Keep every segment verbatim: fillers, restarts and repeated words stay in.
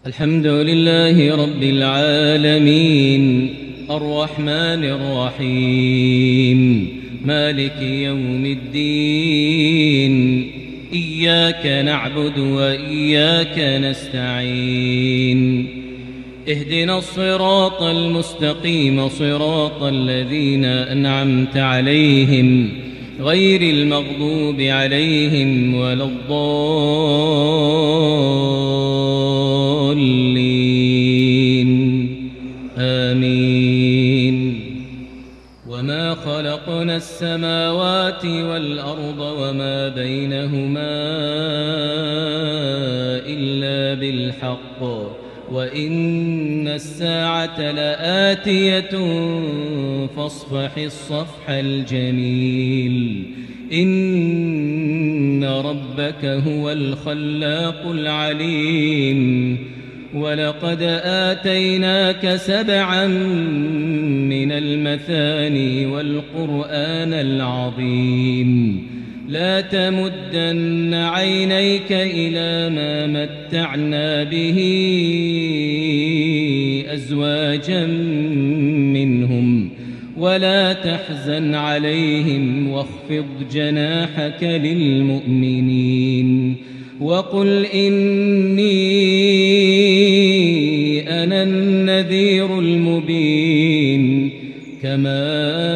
الحمد لله رب العالمين الرحمن الرحيم مالك يوم الدين إياك نعبد وإياك نستعين اهدنا الصراط المستقيم صراط الذين أنعمت عليهم غير المغضوب عليهم ولا الضالين آمين. وما خلقنا السماوات والأرض وما بينهما إلا بالحق وإن الساعة لآتية فاصفح الصفح الجميل إن ربك هو الخلاق العليم. ولقد آتيناك سبعا من المثاني والقرآن العظيم لا تمدن عينيك إلى ما متعنا به أزواجا منهم ولا تحزن عليهم واخفض جناحك للمؤمنين وقل إني أنا النذير المبين كما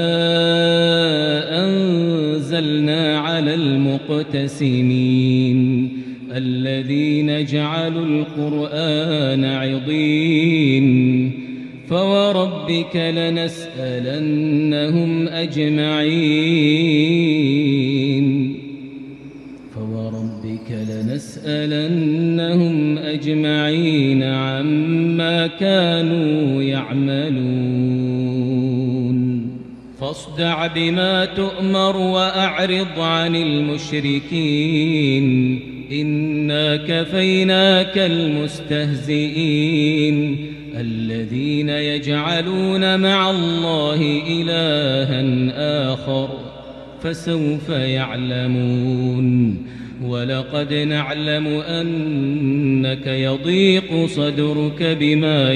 أنزلنا على المقتسمين الذين جعلوا القرآن عضين فوربك لنسألنهم أجمعين فوربك لنسألنهم أجمعين عما كانوا يعملون فاصدع بما تؤمر وأعرض عن المشركين إنا كفيناك المستهزئين الذين يجعلون مع الله إلها آخر فسوف يعلمون. ولقد نعلم أنك يضيق صدرك بما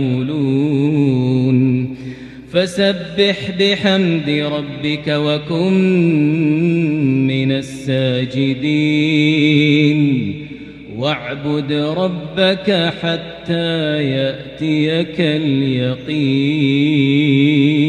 يقولون فسبح بحمد ربك وكن من الساجدين واعبد ربك حتى يأتيك اليقين.